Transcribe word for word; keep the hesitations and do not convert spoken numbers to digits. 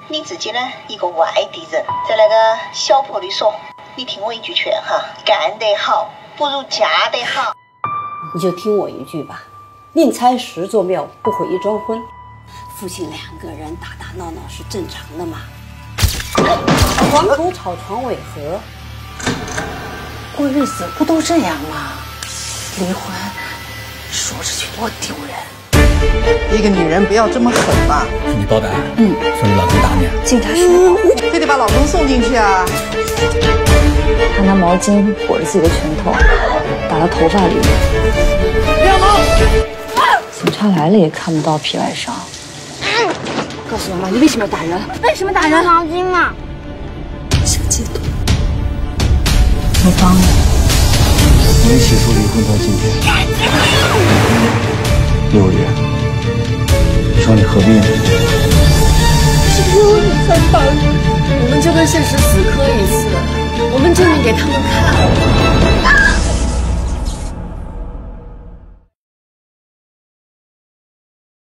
你自己呢一个外地人，在那个小坡里说，你听我一句劝哈，干得好不如嫁得好。 你就听我一句吧，宁拆十座庙，不毁一桩婚。父亲两个人打打闹闹是正常的嘛。黄狗吵床尾和，过日子不都这样吗？离婚说出去多丢人。 一个女人不要这么狠嘛！ 是你报的案？ 嗯， 说你老公打你。 警察说非得把老公送进去啊！ 他拿毛巾裹着自己的拳头，打到头发里面。 不要跑！ 警察来了也看不到皮外伤。 告诉妈妈，你为什么要打人？ 为什么打人？毛巾嘛。 想戒毒。 你帮我。 从起诉离婚到今天，六月，你说你何必呢？ 只有你在帮我，我们就跟现实死磕一次，我们证明给他们看。